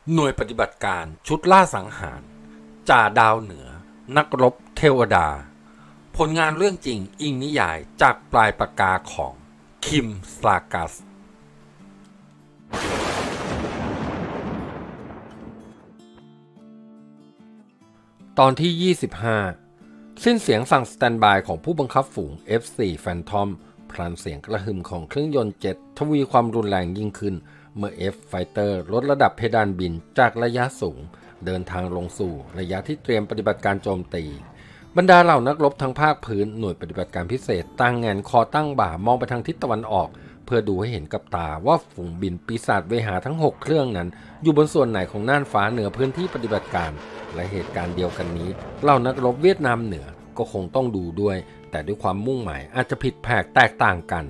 หน่วยปฏิบัติการชุดล่าสังหารจ่าดาวเหนือนักรบเทวดาผลงานเรื่องจริงอิงนิยายจากปลายปากกาของคิมสลากัสตอนที่ 25 สิ้นเสียงสั่งสแตนบายของผู้บังคับฝูง F4 Phantom พลันเสียงกระหึ่มของเครื่องยนต์เจ็ตทวีความรุนแรงยิ่งขึ้นเมื่อ F-Fighter ลดระดับเพดานบินจากระยะสูงเดินทางลงสู่ระยะที่เตรียมปฏิบัติการโจมตีบรรดาเหล่านักรบทั้งภาคพื้นหน่วยปฏิบัติการพิเศษตั้งแงนคอตั้งบ่ามองไปทางทิศตะวันออกเพื่อดูให้เห็นกับตาว่าฝูงบินปีศาจเวหาทั้ง6เครื่องนั้นอยู่บนส่วนไหนของน่านฟ้าเหนือพื้นที่ปฏิบัติการและเหตุการณ์เดียวกันนี้เหล่านักรบเวียดนามเหนือก็คงต้องดูด้วยแต่ด้วยความมุ่งหมายอาจจะผิดแผกแตกต่างกัน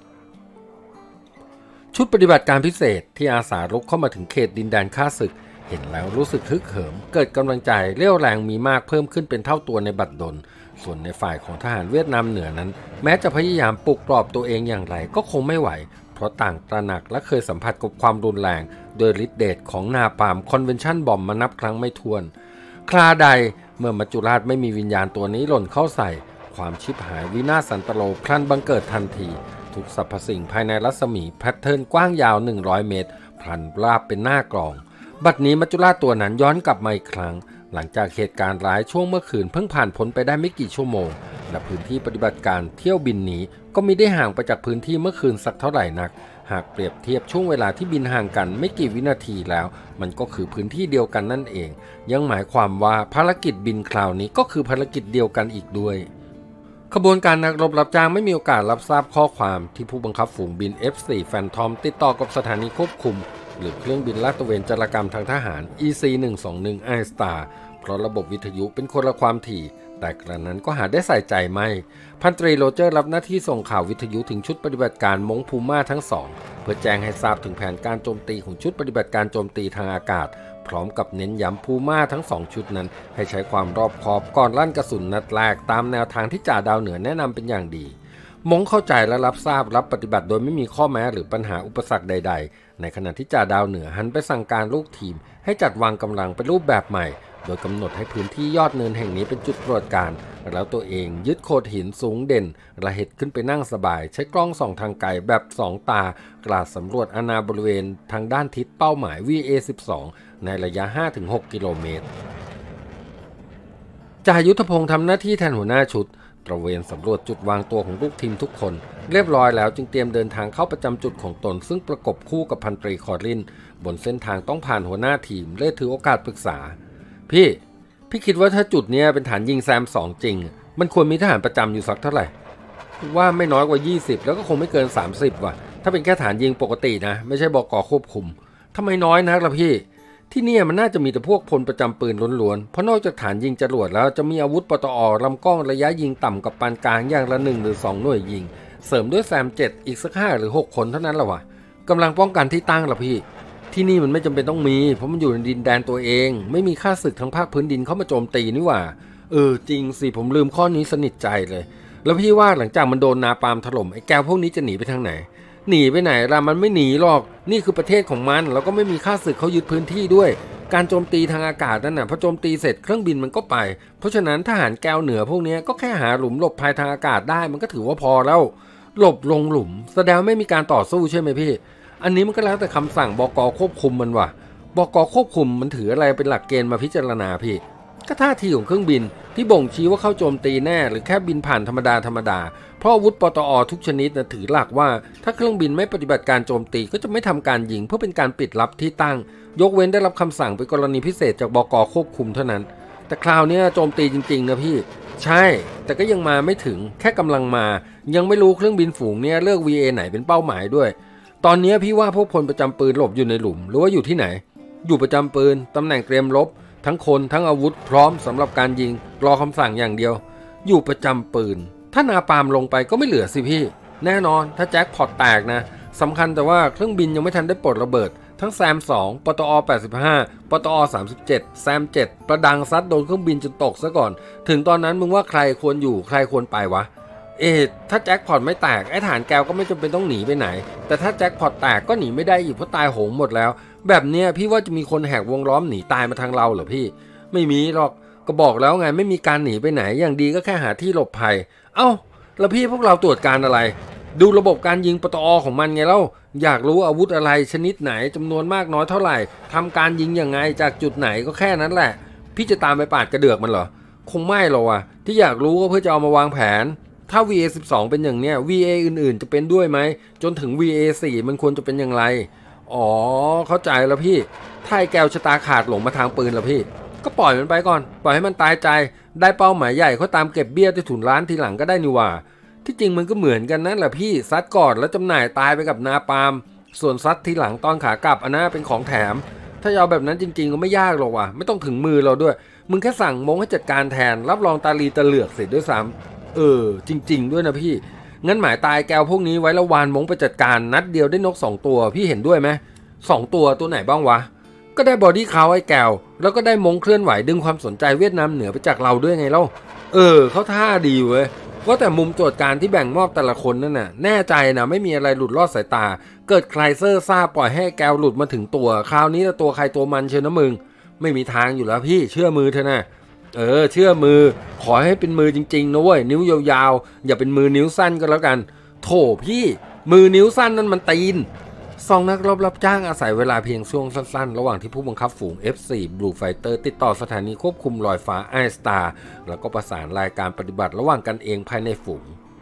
ชุดปฏิบัติการพิเศษที่อาสารุกเข้ามาถึงเขตดินแดนข้าศึกเห็นแล้วรู้สึกฮึกเหิมเกิดกำลังใจเรี่ยวแรงมีมากเพิ่มขึ้นเป็นเท่าตัวในบัดดลส่วนในฝ่ายของทหารเวียดนามเหนือนั้นแม้จะพยายามปลุกปลอบตัวเองอย่างไรก็คงไม่ไหวเพราะต่างตระหนักและเคยสัมผัสกับความรุนแรงโดยฤทธิ์เดชของนาปาล์มคอนเวนชั่นบอมมานับครั้งไม่ถ้วนคราใดเมื่อมัจจุราชไม่มีวิญญาณตัวนี้หล่นเข้าใส่ความชิบหายวินาศสันตโลพลันบังเกิดทันทีทุกสรรพสิ่งภายในรัศมีแพทเทิร์นกว้างยาว100 เมตรพลันราบเป็นหน้ากลองบัดนี้มัจจุราชตัวนั้นย้อนกลับมาอีกครั้งหลังจากเหตุการณ์ร้ายช่วงเมื่อคืนเพิ่งผ่านพ้นไปได้ไม่กี่ชั่วโมงและพื้นที่ปฏิบัติการเที่ยวบินนี้ก็มิได้ห่างไปจากพื้นที่เมื่อคืนสักเท่าไหร่นักหากเปรียบเทียบช่วงเวลาที่บินห่างกันไม่กี่วินาทีแล้วมันก็คือพื้นที่เดียวกันนั่นเองยังหมายความว่าภารกิจบินคราวนี้ก็คือภารกิจเดียวกันอีกด้วยขบวนการนักรบรับจ้างไม่มีโอกาสรับทราบข้อความที่ผู้บังคับฝูงบิน F4 Phantom ติดต่อกับสถานีควบคุมหรือเครื่องบินลาดตระเวนจารกรรมทางทหาร EC-121 I-Star เพราะระบบวิทยุเป็นคนละความถี่แต่กระนั้นก็หาได้ใส่ใจไม่พันตรีโรเจอร์รับหน้าที่ส่งข่าววิทยุถึงชุดปฏิบัติการมงพูม่าทั้งสองเพื่อแจ้งให้ทราบถึงแผนการโจมตีของชุดปฏิบัติการโจมตีทางอากาศพร้อมกับเน้นย้ำพูม่าทั้ง2ชุดนั้นให้ใช้ความรอบคอบก่อนลั่นกระสุนนัดแรกตามแนวทางที่จ่าดาวเหนือแนะนำเป็นอย่างดีมงเข้าใจและรับทราบรับปฏิบัติโดยไม่มีข้อแม้หรือปัญหาอุปสรรคใดๆในขณะที่จ่าดาวเหนือหันไปสั่งการลูกทีมให้จัดวางกำลังเป็นรูปแบบใหม่โดยกำหนดให้พื้นที่ยอดเนินแห่งนี้เป็นจุดตรวจการแล้วตัวเองยึดโขดหินสูงเด่นระเหตุขึ้นไปนั่งสบายใช้กล้องส่องทางไกลแบบ2 ตากราดสำรวจอาณาบริเวณทางด้านทิศเป้าหมาย VA-12 ในระยะ 5-6 กิโลเมตรจ่ายุทธพงศ์ทำหน้าที่แทนหัวหน้าชุดตระเวนสำรวจจุดวางตัวของลูกทีมทุกคนเรียบร้อยแล้วจึงเตรียมเดินทางเข้าประจำจุดของตนซึ่งประกบคู่กับพันตรีคอรินบนเส้นทางต้องผ่านหัวหน้าทีมเลยถือโอกาสปรึกษาพี่คิดว่าถ้าจุดนี้เป็นฐานยิงแซม2จริงมันควรมีทหารประจำอยู่สักเท่าไหร่ว่าไม่น้อยกว่า20แล้วก็คงไม่เกิน30ว่ะถ้าเป็นแค่ฐานยิงปกตินะไม่ใช่บก.ควบคุมทำไมน้อยนักล่ะพี่ที่นี่มันน่าจะมีแต่พวกพลประจำปืนล้วนๆเพราะนอกจากฐานยิงจรวดแล้วจะมีอาวุธปตอลำกล้องระยะยิงต่ำกับปานกลางอย่างละ1 หรือ 2หน่วยยิงเสริมด้วยแซม7อีกสัก5 หรือ 6 คนเท่านั้นแหละวะกำลังป้องกันที่ตั้งล่ะพี่ที่นี่มันไม่จำเป็นต้องมีเพราะมันอยู่ในดินแดนตัวเองไม่มีข้าศึกทั้งภาคพื้นดินเข้ามาโจมตีนี่หว่าจริงสิผมลืมข้อนี้สนิทใจเลยแล้วพี่ว่าหลังจากมันโดนนาปาล์มถล่มไอ้แก้วพวกนี้จะหนีไปทางไหนหนีไปไหนล่ะมันไม่หนีหรอกนี่คือประเทศของมันแล้วก็ไม่มีข้าศึกเขายึดพื้นที่ด้วยการโจมตีทางอากาศนั่นน่ะพอโจมตีเสร็จเครื่องบินมันก็ไปเพราะฉะนั้นทหารแก้วเหนือพวกนี้ก็แค่หาหลุมหลบภัยทางอากาศได้มันก็ถือว่าพอแล้วหลบลงหลุมแสดงไม่มีการต่อสู้ใช่ไหมพี่อันนี้มันก็แล้วแต่คำสั่งบก.ควบคุมมันว่ะบก.ควบคุมมันถืออะไรเป็นหลักเกณฑ์มาพิจารณาพี่ก็ท่าทีของเครื่องบินที่บ่งชี้ว่าเข้าโจมตีแน่หรือแค่บินผ่านธรรมดาเพราะอาวุธปตอทุกชนิดนะถือหลักว่าถ้าเครื่องบินไม่ปฏิบัติการโจมตีก็จะไม่ทำการยิงเพื่อเป็นการปิดลับที่ตั้งยกเว้นได้รับคำสั่งเป็นกรณีพิเศษจากบก.ควบคุมเท่านั้นแต่คราวนี้โจมตีจริงๆนะพี่ใช่แต่ก็ยังมาไม่ถึงแค่กำลังมายังไม่รู้เครื่องบินฝูงเนี่ยเลือก VA ไหนเป็นเป้าหมายด้วยตอนนี้พี่ว่าพวกพลประจำปืนหลบอยู่ในหลุมหรือว่าอยู่ที่ไหนอยู่ประจำปืนตำแหน่งเตรียมรบทั้งคนทั้งอาวุธพร้อมสำหรับการยิงรอคำสั่งอย่างเดียวอยู่ประจำปืนถ้านาปาล์มลงไปก็ไม่เหลือสิพี่แน่นอนถ้าแจ็คพอตแตกนะสำคัญแต่ว่าเครื่องบินยังไม่ทันได้ปลดระเบิดทั้งแซม2ปตอ85ปตอ37แซม7ประดังซัดโดนเครื่องบินจนตกซะก่อนถึงตอนนั้นมึงว่าใครควรอยู่ใครควรไปวะถ้าแจ็คพอตไม่แตกไอ้ฐานแก้วก็ไม่จำเป็นต้องหนีไปไหนแต่ถ้าแจ็คพอตแตกก็หนีไม่ได้อีกเพราะตายโหงหมดแล้วแบบเนี้ยพี่ว่าจะมีคนแหกวงล้อมหนีตายมาทางเราเหรอพี่ไม่มีหรอกก็บอกแล้วไงไม่มีการหนีไปไหนอย่างดีก็แค่หาที่หลบภัยเอ้าแล้วพี่พวกเราตรวจการอะไรดูระบบการยิงปตอของมันไงเล่าอยากรู้อาวุธอะไรชนิดไหนจำนวนมากน้อยเท่าไหร่ทำการยิงยังไงจากจุดไหนก็แค่นั้นแหละพี่จะตามไปปาดกระเดือกมันเหรอคงไม่หรอกว่ะที่อยากรู้ก็เพื่อจะเอามาวางแผนถ้า VA12 เป็นอย่างเนี้ย VA อื่นๆจะเป็นด้วยไหมจนถึง VA4 มันควรจะเป็นอย่างไรอ๋อเข้าใจแล้วพี่ถ้าไอ้แก้วชะตาขาดหลงมาทางปืนแล้วพี่ก็ปล่อยมันไปก่อนปล่อยให้มันตายใจได้เป้าหมายใหญ่เขาตามเก็บเบี้ยที่ถุนร้านทีหลังก็ได้นี่ว่าที่จริงมันก็เหมือนกันนั่นแหละพี่ซัดก่อนแล้วจำหน่ายตายไปกับนาปาล์มส่วนซัดทีหลังตอนขากลับอันนั้นเป็นของแถมถ้าเอาแบบนั้นจริงๆก็ไม่ยากหรอกว่ะไม่ต้องถึงมือเราด้วยมึงแค่สั่งมงให้จัดการแทนรับรองตาลีตะเหลือกเสร็จด้วยซ้ำจริงๆด้วยนะพี่งั้นหมายตายแก้วพวกนี้ไว้แล้ววานมงไปจัดการนัดเดียวได้นก2ตัวพี่เห็นด้วยไหม2ตัวไหนบ้างวะก็ได้บอดี้เขาไอ้แก้วแล้วก็ได้มงเคลื่อนไหวดึงความสนใจเวียดนามเหนือไปจากเราด้วยไงเล่าเขาท่าดีเว้ยว่าแต่มุมตรวจการที่แบ่งมอบแต่ละคนนั่นน่ะแน่ใจนะไม่มีอะไรหลุดลอดสายตาเกิดใครเซอร์ซ่าปล่อยให้แก้วหลุดมาถึงตัวคราวนี้ตัวใครตัวมันเชียวนะมึงไม่มีทางอยู่แล้วพี่เชื่อมือเถอะนะเชื่อมือขอให้เป็นมือจริงๆนะเว้ยนิ้วยาวๆอย่าเป็นมือนิ้วสั้นก็แล้วกันโถพี่มือนิ้วสั้นนั่นมันตีนสองนักรบรับจ้างอาศัยเวลาเพียงช่วงสั้นๆระหว่างที่ผู้บังคับฝูง F4 Blue Fighter ติดต่อสถานีควบคุมลอยฟ้า I Star แล้วก็ประสานรายการปฏิบัติระหว่างกันเองภายในฝูง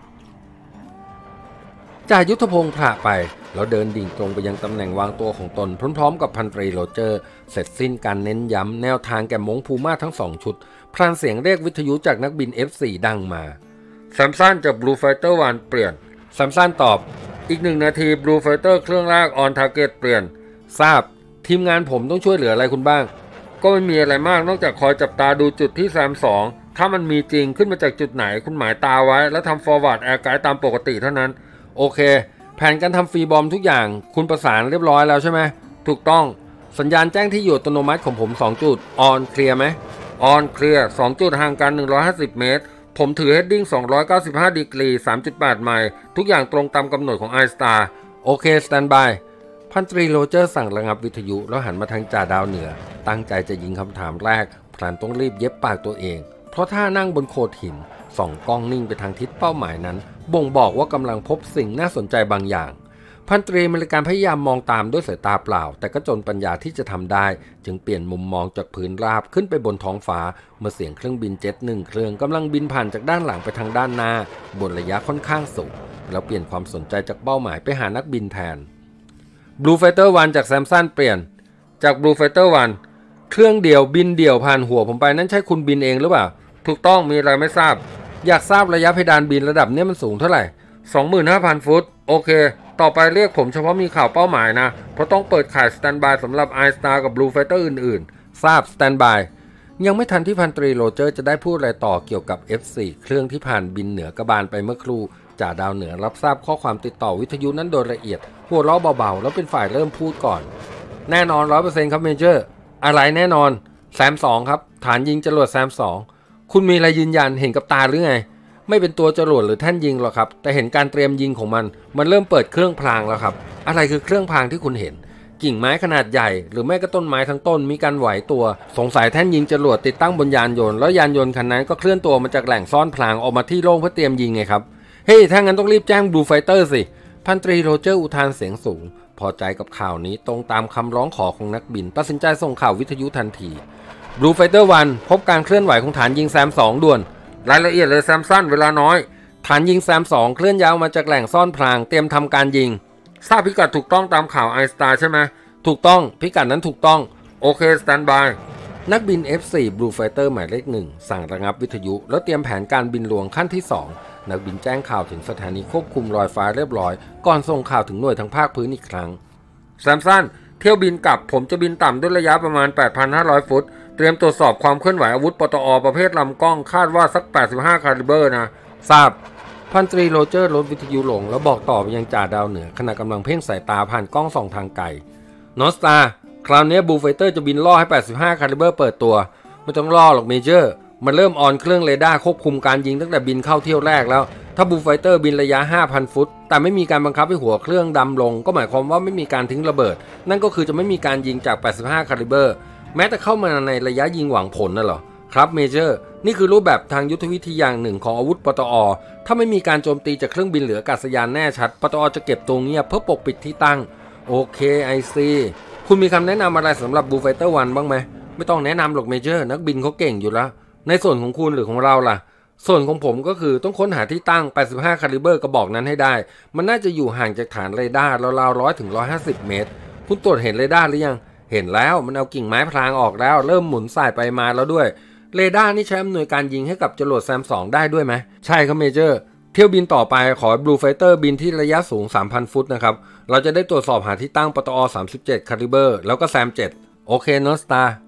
จ่ายุทธพงศ์ผ่าไปแล้วเดินดิ่งตรงไปยังตำแหน่งวางตัวของตนพร้อมๆกับพันตรีโรเจอร์เสร็จสิ้นการเน้นย้ำแนวทางแก่มงพูม่าทั้ง2ชุดพลันเสียงเรียกวิทยุจากนักบิน F4 ดังมาแซมสันจาก Blue Fighter 1เปลี่ยนแซมสันตอบอีก1 นาที Blue Fighter เครื่องแรก on target เปลี่ยนทราบทีมงานผมต้องช่วยเหลืออะไรคุณบ้างก็ไม่มีอะไรมากนอกจากคอยจับตาดูจุดที่แซม2ถ้ามันมีจริงขึ้นมาจากจุดไหนคุณหมายตาไว้แล้วทำ forward air guide ตามปกติเท่านั้นโอเคแผนการทำฟรีบอมทุกอย่างคุณประสานเรียบร้อยแล้วใช่ไหมถูกต้องสัญญาณแจ้งที่อยู่อัตโนมัติของผม2จุด on เคลียร์ไหม on เคลียร์2จุดห่างกัน150เมตรผมถือ heading 295 ดีกรี 3.8 ไมล์ทุกอย่างตรงตามกำหนดของ I Star โอเคสแตนบายพันตรีโรเจอร์สั่งระงับวิทยุแล้วหันมาทางจ่าดาวเหนือตั้งใจจะยิงคำถามแรกพลันต้องรีบเย็บปากตัวเองเพราะถ้านั่งบนโขดหินส่องกล้องนิ่งไปทางทิศเป้าหมายนั้นบ่งบอกว่ากำลังพบสิ่งน่าสนใจบางอย่างพันตรีอเมริกันพยายามมองตามด้วยสายตาเปล่าแต่ก็จนปัญญาที่จะทำได้จึงเปลี่ยนมุมมองจากพื้นราบขึ้นไปบนท้องฟ้าเมื่อเสียงเครื่องบินเจ็ต1เครื่องกำลังบินผ่านจากด้านหลังไปทางด้านหน้าบนระยะค่อนข้างสูงแล้วเปลี่ยนความสนใจจากเป้าหมายไปหานักบินแทน Blue Fighter 1จากแซมสันเปลี่ยนจาก Blue Fighter 1เครื่องเดียวบินเดี่ยวผ่านหัวผมไปนั่นใช่คุณบินเองหรือเปล่าถูกต้องมีอะไรไม่ทราบอยากทราบระยะเพดานบินระดับนี้มันสูงเท่าไหร่ 25,000 ฟุตโอเคต่อไปเรียกผมเฉพาะมีข่าวเป้าหมายนะเพราะต้องเปิดขายสแตนบายสำหรับ I Star กับ Blue Fighter อื่นๆทราบสแตนบายยังไม่ทันที่พันตรีโรเจอร์จะได้พูดอะไรต่อเกี่ยวกับ F4 เครื่องที่ผ่านบินเหนือกระบาลไปเมื่อครู่จ่าดาวเหนือรับทราบข้อความติดต่อวิทยุนั้นโดยละเอียดหัวเราะเบาๆแล้วเป็นฝ่ายเริ่มพูดก่อนแน่นอน 100% ครับเมเจอร์อะไรแน่นอนแซม2ครับฐานยิงจรวดแซม2คุณมีอะไรยืนยันเห็นกับตาหรือไงไม่เป็นตัวจรวดหรือแท่นยิงหรอกครับแต่เห็นการเตรียมยิงของมันเริ่มเปิดเครื่องพรางแล้วครับอะไรคือเครื่องพรางที่คุณเห็นกิ่งไม้ขนาดใหญ่หรือแม้กระต้นไม้ทั้งต้นมีการไหวตัวสงสัยแท่นยิงจรวดติดตั้งบนยานยนต์แล้วยานยนต์คันนั้นก็เคลื่อนตัวมาจากแหล่งซ่อนพรางออกมาที่โล่งเพื่อเตรียมยิงไงครับเฮ้ยถ้างั้นต้องรีบแจ้ง Blue Fighter สิพันตรีโรเจอร์อุทานเสียงสูงพอใจกับข่าวนี้ตรงตามคำร้องขอของนักบินตัดสินใจส่งข่าววิทยุทันที Blue Fighter 1พบการเคลื่อนไหวของฐานยิงแซม2ด่วนรายละเอียดเลยแซมสันเวลาน้อยฐานยิงแซม2เคลื่อนยาวมาจากแหล่งซ่อนพรางเตรียมทำการยิงทราบพิกัดถูกต้องตามข่าว I Star ใช่ไหมถูกต้องพิกัดนั้นถูกต้องโอเคสแตนบายนักบิน F4 Blue Fighter หมายเลข1สั่งระงับวิทยุแล้วเตรียมแผนการบินลวงขั้นที่2นักบินแจ้งข่าวถึงสถานีควบคุมลอยฟ้าเรียบร้อยก่อนส่งข่าวถึงหน่วยทางภาคพื้นอีกครั้งแซมสันเที่ยวบินกลับผมจะบินต่ำด้วยระยะประมาณ 8,500 ฟุตเตรียมตรวจสอบความเคลื่อนไหวอาวุธปตอประเภทลำกล้องคาดว่าสัก85คาลิเบอร์นะทราบพันตรีโรเจอร์ลดวิทยุลงแล้วบอกต่อไปยังจ่าดาวเหนือขณะกำลังเพ่งสายตาผ่านกล้องส่องทางไกลนอสตาคราวนี้บูไฟเตอร์จะบินล่อให้85คาลิเบอร์เปิดตัวไม่ต้องล่อหรอกเมเจอร์มันเริ่มออนเครื่องเรดาร์ควบคุมการยิงตั้งแต่บินเข้าเที่ยวแรกแล้วถ้าบูไฟเตอร์บินระยะ 5,000 ฟุตแต่ไม่มีการบังคับให้หัวเครื่องดำลงก็หมายความว่าไม่มีการทิ้งระเบิดนั่นก็คือจะไม่มีการยิงจาก 85 คาลิเบอร์แม้แต่เข้ามาในระยะยิงหวังผลน่ะเหรอครับเมเจอร์นี่คือรูปแบบทางยุทธวิธีอย่างหนึ่งของอาวุธปตอ.ถ้าไม่มีการโจมตีจากเครื่องบินหรืออากาศยานแน่ชัดปตอ.จะเก็บตัวเงียบเพื่อปกปิดที่ตั้งโอเคไอซีคุณมีคำแนะนำอะไรสำหรับบูไฟเตอร์1บ้างไหมไม่ต้องแนะนำหรอกเมเจอร์นักบินเขาเก่งอยู่แล้วในส่วนของคุณหรือของเราล่ะส่วนของผมก็คือต้องค้นหาที่ตั้ง 85 คาลิเบอร์กระบอกนั้นให้ได้มันน่าจะอยู่ห่างจากฐานเรดาร์ราวๆ 100 ถึง 150 เมตรคุณตรวจเห็นเรดาร์หรือยังเห็นแล้วมันเอากิ่งไม้พรางออกแล้วเริ่มหมุนสายไปมาแล้วด้วยเรดาร์นี่ใช้อำนวยการยิงให้กับจรวดแซม2ได้ด้วยไหมใช่ครับเมเจอร์เที่ยวบินต่อไปขอ Blue Fighter บินที่ระยะสูง 3,000 ฟุตนะครับเราจะได้ตรวจสอบหาที่ตั้งปตอ 37 คาลิเบอร์แล้วก็แซม7โอเคเนอะสตาร์